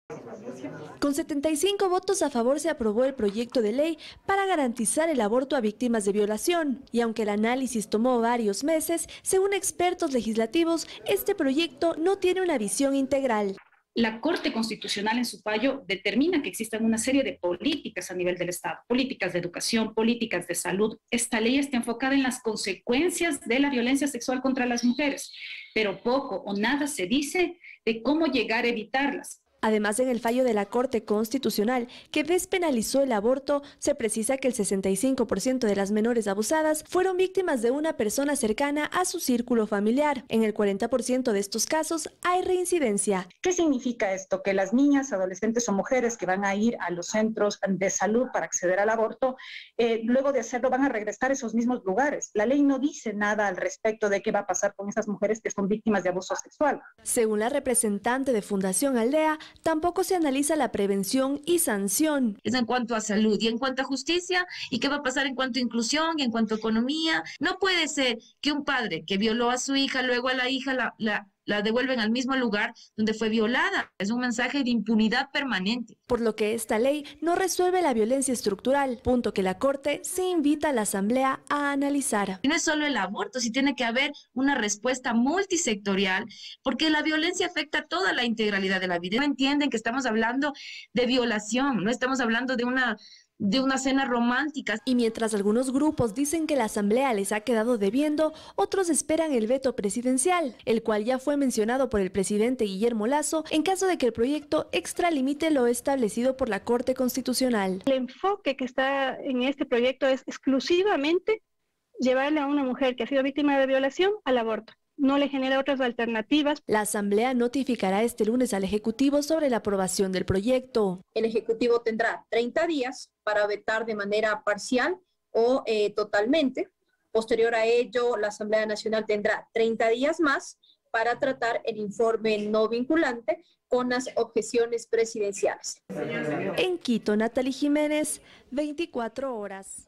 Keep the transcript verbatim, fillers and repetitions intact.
Con setenta y cinco votos a favor se aprobó el proyecto de ley para garantizar el aborto a víctimas de violación. Y aunque el análisis tomó varios meses, según expertos legislativos, este proyecto no tiene una visión integral. La Corte Constitucional en su fallo determina que existen una serie de políticas a nivel del Estado, políticas de educación, políticas de salud. Esta ley está enfocada en las consecuencias de la violencia sexual contra las mujeres, pero poco o nada se dice de cómo llegar a evitarlas. Además, en el fallo de la Corte Constitucional, que despenalizó el aborto, se precisa que el sesenta y cinco por ciento de las menores abusadas fueron víctimas de una persona cercana a su círculo familiar. En el cuarenta por ciento de estos casos hay reincidencia. ¿Qué significa esto? Que las niñas, adolescentes o mujeres que van a ir a los centros de salud para acceder al aborto, eh, luego de hacerlo van a regresar a esos mismos lugares. La ley no dice nada al respecto de qué va a pasar con esas mujeres que son víctimas de abuso sexual. Según la representante de Fundación Aldea, tampoco se analiza la prevención y sanción. Es en cuanto a salud y en cuanto a justicia, y qué va a pasar en cuanto a inclusión y en cuanto a economía. No puede ser que un padre que violó a su hija, luego a la hija la, la, la devuelven al mismo lugar donde fue violada. Es un mensaje de impunidad permanente. Por lo que esta ley no resuelve la violencia estructural, punto que la Corte sí invita a la Asamblea a analizar. Y no es solo el aborto, sí tiene que haber una respuesta multisectorial, porque la violencia afecta a toda la integralidad de la vida. No entienden que estamos hablando de violación, no estamos hablando de una... de una cena romántica. Y mientras algunos grupos dicen que la Asamblea les ha quedado debiendo, otros esperan el veto presidencial, el cual ya fue mencionado por el presidente Guillermo Lasso en caso de que el proyecto extralimite lo establecido por la Corte Constitucional. El enfoque que está en este proyecto es exclusivamente llevarle a una mujer que ha sido víctima de violación al aborto. No le genera otras alternativas. La Asamblea notificará este lunes al Ejecutivo sobre la aprobación del proyecto. El Ejecutivo tendrá treinta días para vetar de manera parcial o eh, totalmente. Posterior a ello, la Asamblea Nacional tendrá treinta días más para tratar el informe no vinculante con las objeciones presidenciales. En Quito, Natalie Jiménez, veinticuatro horas.